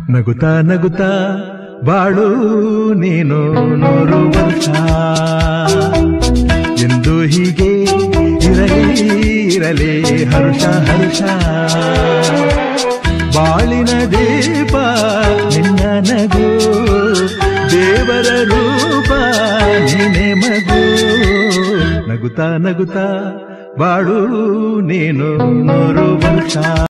ನಗುತ್ತಾ ನಗುತ್ತಾ ಬಾಳು ನೀನು 100 ವರ್ಷ ಎಂದು ಹೀಗೆ ಇರಲಿ ಹರುಷ ಹರುಷ ಬಾಳಿನ ದೀಪ ನಿನ್ನ ನಗು ದೇವರ ರೂಪ ನೀನೆ ಮಗು ನಗುತ್ತಾ ನಗುತ್ತಾ ಬಾಳು ನೀನು 100 ವರ್ಷ